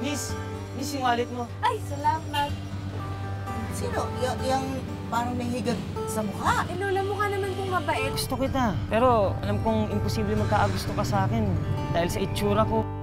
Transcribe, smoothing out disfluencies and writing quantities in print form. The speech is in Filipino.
Miss, yung wallet mo. Ay, salamat. Sino? Yung parang may higad sa mukha. Eh, Lola, mukha naman pong mabait. Gusto kita. Pero alam kong imposible magkaagusto ka sa akin dahil sa itsura ko.